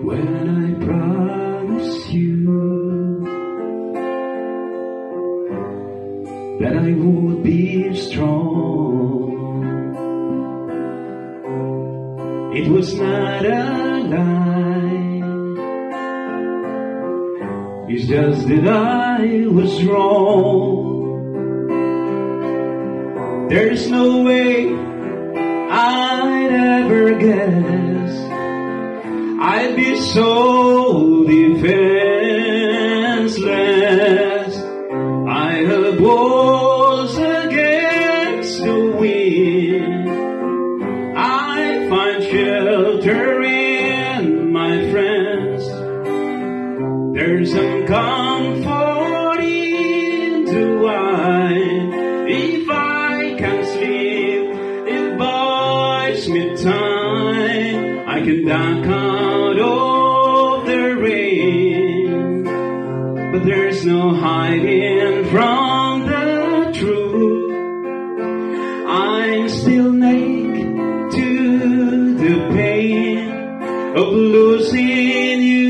when I promised you that I would be strong. It was not a lie, it's just that I was wrong. There's no way I'd ever guess I'd be so defenseless. I was against the wind. I find shelter in my friends. There's some comfort in the wine. If I can sleep, it buys me time. I can duck out of the rain, but there's no hiding from the truth. I'm still naked to the pain of losing you.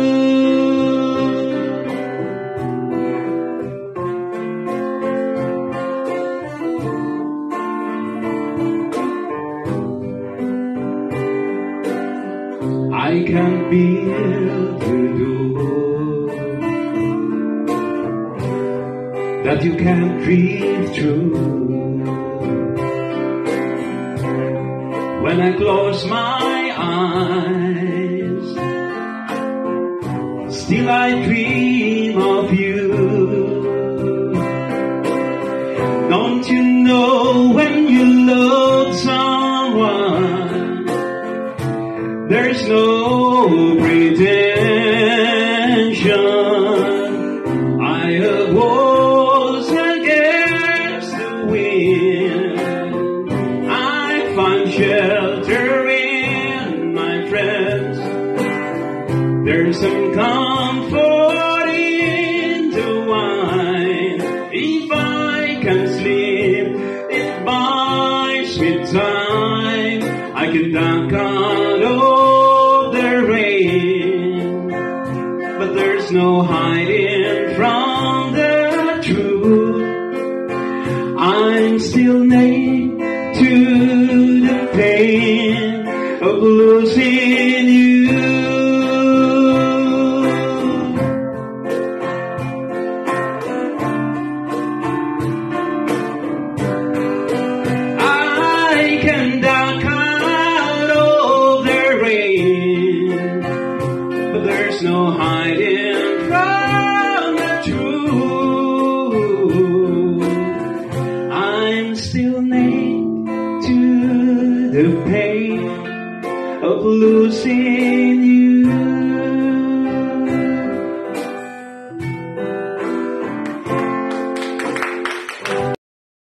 I can't build the door that you can't breathe through. When I close my eyes, still I dream of you. Don't you know when you love someone, there's no pretension. I was against the wind. I find shelter in my friends. There's some comfort in the wine. If I can sleep, it buys me time. I can duck out of the rain, but there's no hiding from the truth. I'm still naked to the pain of losing you. I can duck out of the rain, but there's no hiding from the truth. I'm still naked to the pain of losing you.